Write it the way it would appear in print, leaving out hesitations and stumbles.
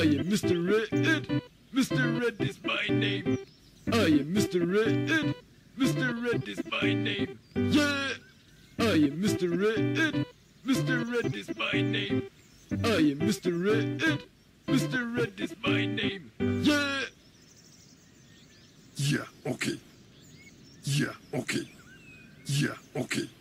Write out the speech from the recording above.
I am Mr. Red. Mr. Red is my name. I am Mr. Red. Mr. Red is my name. Yeah! I am Mr. Red. Mr. Red is my name. I am Mr. Red. Mr. Red is my name. Yeah! Yeah, okay. Yeah, okay. Yeah, okay.